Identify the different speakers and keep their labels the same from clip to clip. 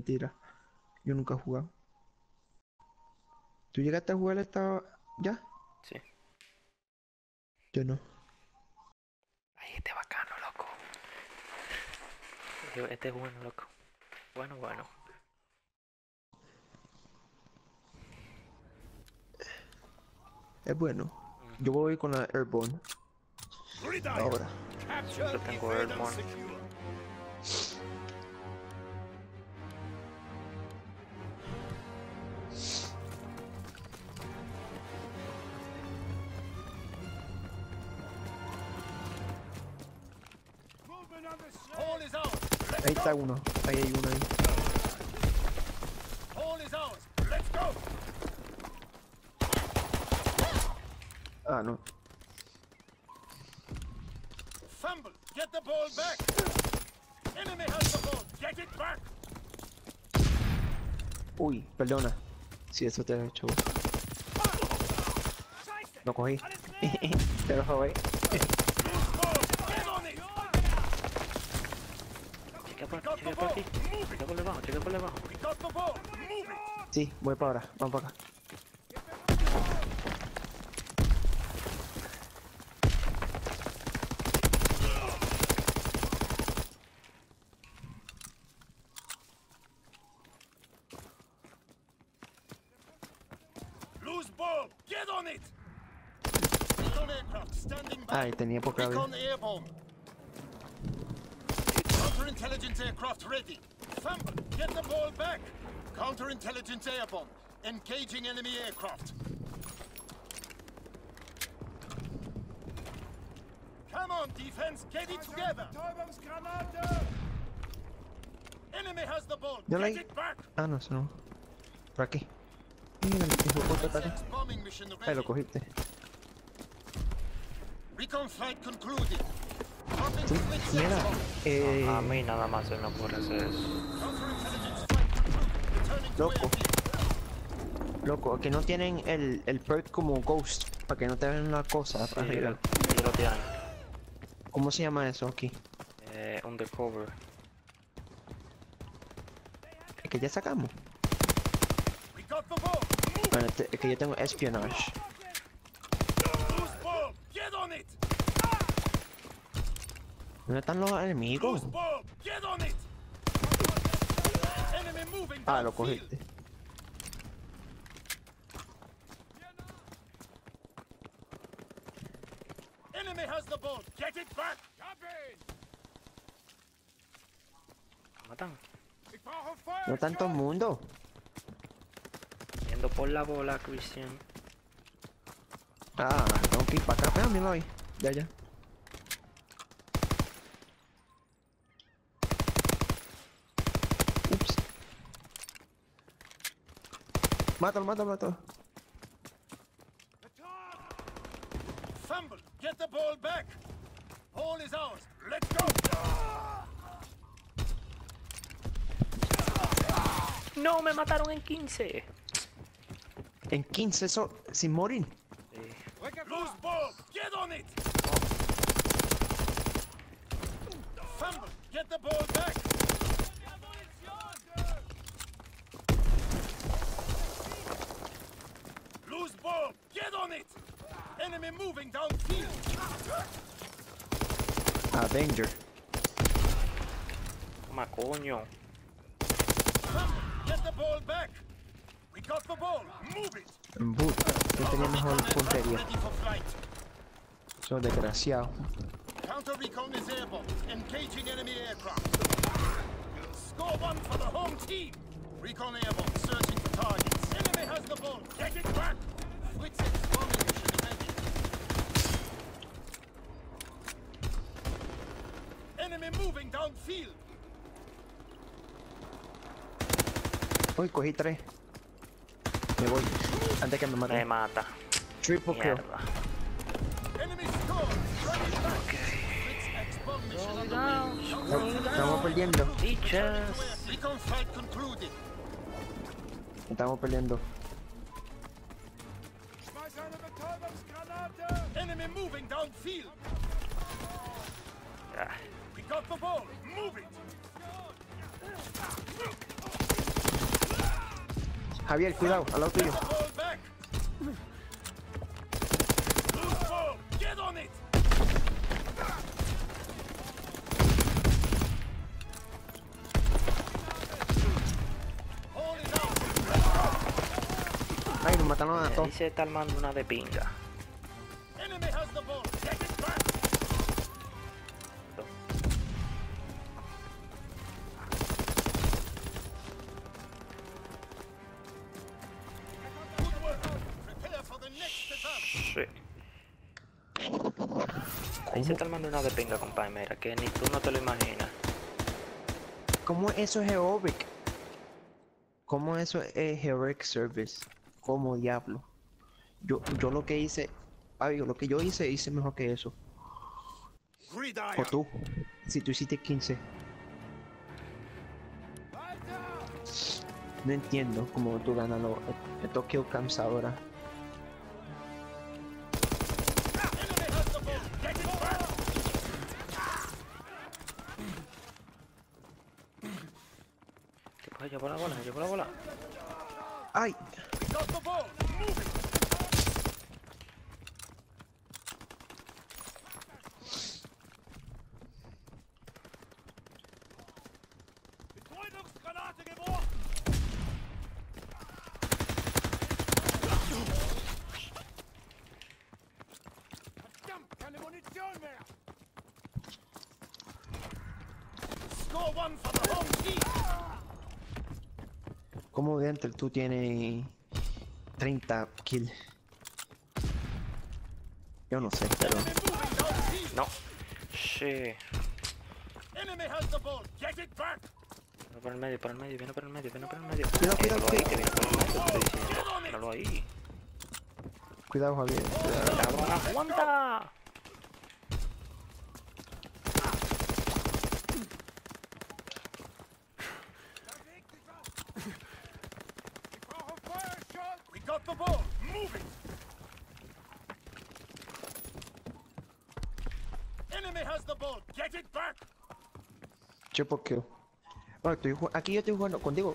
Speaker 1: mentira. Yo nunca he jugado. ¿Tú llegaste a jugar esta ya?
Speaker 2: Sí.
Speaker 1: Yo no.
Speaker 2: Ay, este bacano, loco. Este es bueno, loco. Bueno.
Speaker 1: Es bueno. Yo voy con la Airborne. Ahora.
Speaker 2: Yo tengo Airborne.
Speaker 1: Ahí está uno. Ahí hay uno ahí. Ah, no.
Speaker 3: Fumble, get the ball back. Enemy has the ball, get it back.
Speaker 1: Uy, perdona. Si eso te lo he hecho. Lo cogí. Te lo robé.
Speaker 3: Loose ball, get on it.
Speaker 2: Chequea por aquí. Chequea por debajo, chequea por debajo.
Speaker 3: We got the ball, move it.
Speaker 1: Sí, voy para ahora. Vamos para acá.
Speaker 3: Loose ball, get on it. Recon aircraft standing by.
Speaker 1: Ay, tenía poca vida.
Speaker 3: Recon airborne. Counterintelligence aircraft ready. Fumble, get the ball back. Counterintelligence airborne. Engaging enemy aircraft. Come on, defense, get it together. Enemy has the ball.
Speaker 1: Yo
Speaker 3: Get
Speaker 1: like-
Speaker 3: it back.
Speaker 1: Ah, no, eso no. Por aquí. Mira, el hijo de puta está aquí.
Speaker 3: Bombing mission
Speaker 1: Ahí
Speaker 3: ready.
Speaker 1: lo cogiste.
Speaker 3: Recon flight concluded. Dropping
Speaker 1: Sí,
Speaker 3: switch
Speaker 1: mira.
Speaker 3: sensor.
Speaker 2: A mí nada más se me ocurre hacer eso.
Speaker 3: Counterintelligence flight concluded. Returning to
Speaker 1: Loco.
Speaker 3: airfield.
Speaker 1: Loco, que no tienen el perk como Ghost. Para que no te vean una cosa
Speaker 2: Sí,
Speaker 1: arriba.
Speaker 2: ellos lo tienen.
Speaker 1: ¿Cómo se llama eso aquí?
Speaker 2: Undercover.
Speaker 1: Es que ya sacamos.
Speaker 3: We got the ball. Move.
Speaker 1: Bueno, es que yo tengo espionage.
Speaker 3: Loose ball. Get on it.
Speaker 1: ¿Dónde están los enemigos?
Speaker 3: Loose ball. Get on it. Enemy moving
Speaker 1: Ah, lo
Speaker 3: downfield.
Speaker 1: cogiste.
Speaker 3: Enemy has the ball. Get it back.
Speaker 2: Matan.
Speaker 1: No tanto mundo.
Speaker 2: Yendo por la bola, Christian.
Speaker 1: Ah, tengo que ir para acá. Míralo ahí. Ya. Ups. Mátalo.
Speaker 3: Fumble. Get the ball back. Ball is ours. Let's go.
Speaker 2: No, me mataron en 15.
Speaker 1: En 15 eso, sin morir.
Speaker 3: Loose ball. Get on it. Fumble. Get the ball back. Loose ball. Get on it. Enemy moving downfield.
Speaker 1: Ah, danger.
Speaker 2: Toma, coño.
Speaker 3: Fumble. Get the ball back. We got the ball. Move it.
Speaker 1: En boot. Yo tenía mejor puntería.
Speaker 3: Ready for flight.
Speaker 1: Son desgraciados.
Speaker 3: Counter recon is airborne. Engaging enemy aircraft. Score one for the home team. Recon airborne. Searching for targets. Enemy has the ball. Get it back. Switch bombing mission ready. Enemy moving downfield.
Speaker 1: Uy, cogí 3. Me voy. Antes que me
Speaker 2: Me
Speaker 1: maten.
Speaker 2: mata.
Speaker 1: Triple kill.
Speaker 2: Mierda.
Speaker 3: Enemy score. Run it back. Switch bomb mission on the way.
Speaker 1: Estamos perdiendo.
Speaker 2: Bitches.
Speaker 3: Recon flight concluded.
Speaker 1: Estamos perdiendo.
Speaker 3: Enemy moving downfield.
Speaker 2: Ah,
Speaker 3: We got the ball. Move it.
Speaker 1: Javier, cuidado, al lado tuyo.
Speaker 3: Get the ball back. Loose ball. Get on it. Hold it out.
Speaker 1: Ay, nos mataron a todos.
Speaker 2: Ahí se está armando una de pinga.
Speaker 3: Enemy has the ball. Get it back. Good work. Prepare for the next attack.
Speaker 2: Sí. Ahí se está armando una de pinga, compadre. Mira, que ni tú no te lo imaginas.
Speaker 1: ¿Cómo eso es heroic? ¿Cómo eso es heroic service? ¿Cómo diablo? Yo lo que hice, lo que yo hice mejor que eso. O
Speaker 3: Gridiron.
Speaker 1: tú, si tú hiciste 15. No entiendo cómo tú ganas estos kill cams ahora.
Speaker 3: Enemy has the ball. Get it back.
Speaker 2: Tipo, llevo la bola, llevo la bola.
Speaker 1: ¡Ay!
Speaker 3: We got the ball. Move it. Betäubungsgranate geworfen. Verdammt, keine Munition mehr. Score one for the home team.
Speaker 1: ¿Cómo dentro tú tienes 30 kills? Yo no sé, pero...
Speaker 3: Enemy moving downfield.
Speaker 2: No. Sí.
Speaker 3: Enemy has the ball. Get it back.
Speaker 2: Viene por el medio, por el medio, viene por el medio, viene por el medio.
Speaker 1: Cuidado, cuidado,
Speaker 2: Míralo ahí,
Speaker 1: cuidado.
Speaker 2: que viene por el medio, te estoy diciendo. Míralo ahí.
Speaker 1: Cuidado, Javier. Cuidado.
Speaker 2: ¡Cabrón, aguanta!
Speaker 3: We got the ball. Move it. Enemy has the ball. Get it back.
Speaker 1: Triple kill. Oh, aquí yo estoy jugando contigo.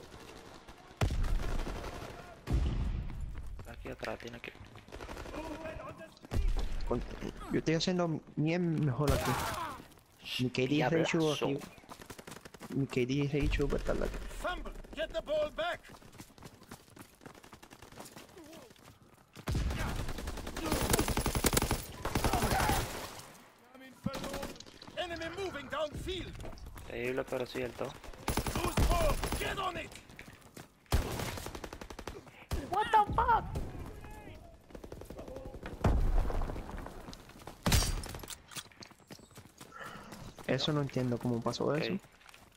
Speaker 2: Aquí atrás, tiene que...
Speaker 1: Yo estoy haciendo bien mejor aquí. Mi KD ratio aquí. Mi KD ratio va a estar aquí.
Speaker 3: Fumble. Get the ball back. Enemy moving downfield.
Speaker 2: Increíble, pero cierto.
Speaker 3: Loose ball. Get on it.
Speaker 2: What the fuck?
Speaker 1: Eso no entiendo cómo pasó
Speaker 2: Ok.
Speaker 1: eso.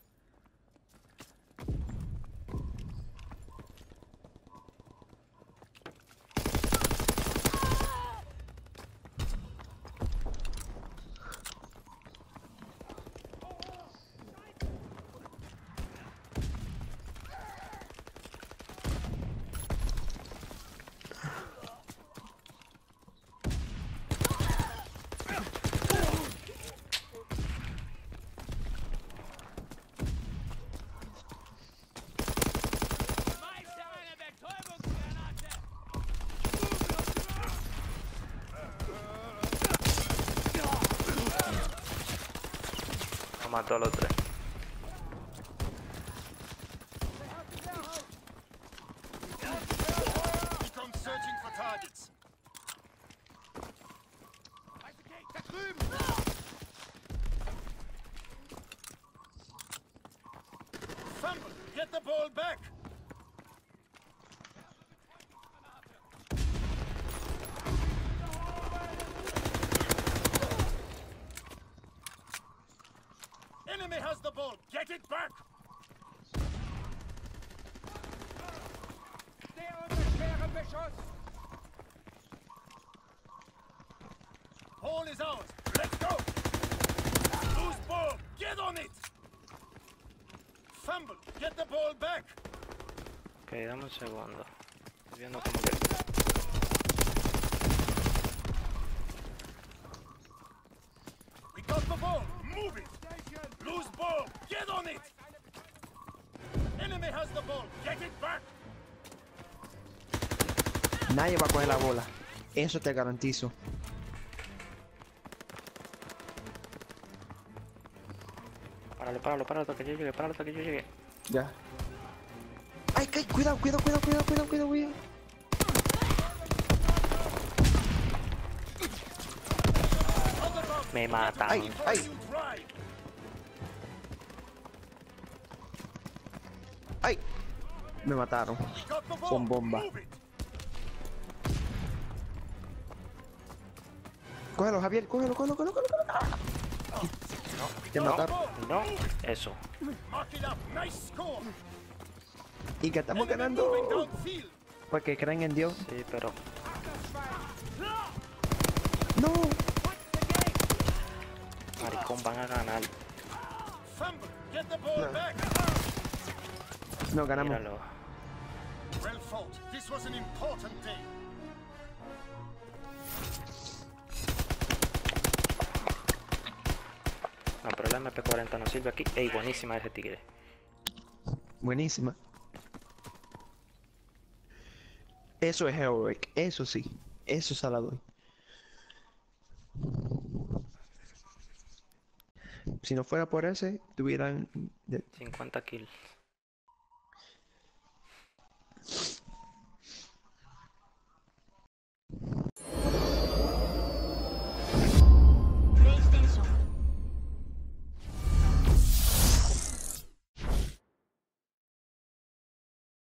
Speaker 2: Lo mató a los tres.
Speaker 3: Become searching for targets. Da drüben. Fumble. Get the ball back. Enemy has the ball. Get it back. Der unter schwerem Beschuss. Ball is ours. Let's go. Loose ball. Get on it. Fumble. Get the ball back.
Speaker 2: Ok, dame un segundo. Estoy viendo como que...
Speaker 3: We got the ball. Move it. Loose ball. Get on it. Enemy has the ball. Get it back.
Speaker 1: Nadie va a coger la bola. Eso te garantizo.
Speaker 2: Páralo hasta que yo llegue.
Speaker 1: Ya. Ay, cuidado.
Speaker 2: Me matan.
Speaker 1: Ay.
Speaker 3: You drive.
Speaker 1: Ay. Me mataron.
Speaker 3: We got the ball.
Speaker 1: Con bomba.
Speaker 3: Move it.
Speaker 1: Cógelo, Javier, cógelo. Te mataron.
Speaker 2: No, eso.
Speaker 3: Mark it up. Nice score.
Speaker 1: Y que estamos
Speaker 3: Enemy
Speaker 1: ganando.
Speaker 3: moving downfield.
Speaker 1: Porque creen en Dios.
Speaker 2: Sí, pero
Speaker 1: No.
Speaker 2: maricón van a ganar.
Speaker 3: Fumble. Get the ball
Speaker 1: No.
Speaker 3: back.
Speaker 1: No, ganamos.
Speaker 2: Míralo.
Speaker 3: Well fought. This was an important day.
Speaker 2: No, pero la MP40 no sirve aquí. Ey, buenísima ese tigre.
Speaker 1: Buenísima. Eso es heroic. Eso sí. Eso se la doy. Si no fuera por ese, tuvieran...
Speaker 2: 50 kills.